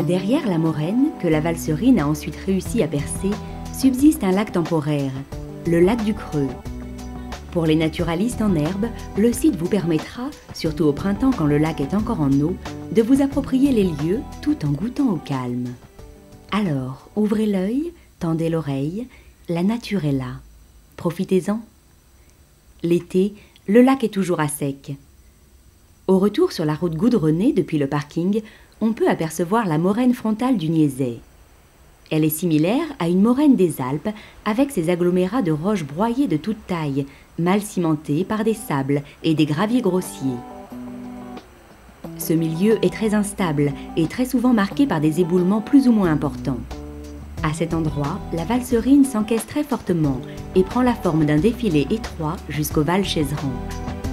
Derrière la moraine, que la valserine a ensuite réussi à percer, subsiste un lac temporaire, le lac du Creux. Pour les naturalistes en herbe, le site vous permettra, surtout au printemps quand le lac est encore en eau, de vous approprier les lieux tout en goûtant au calme. Alors, ouvrez l'œil, tendez l'oreille, la nature est là. Profitez-en. L'été, le lac est toujours à sec. Au retour sur la route goudronnée depuis le parking, on peut apercevoir la moraine frontale du Niézet. Elle est similaire à une moraine des Alpes avec ses agglomérats de roches broyées de toute taille, mal cimentés par des sables et des graviers grossiers. Ce milieu est très instable et très souvent marqué par des éboulements plus ou moins importants. À cet endroit, la valserine s'encaisse très fortement et prend la forme d'un défilé étroit jusqu'au Val Chezran.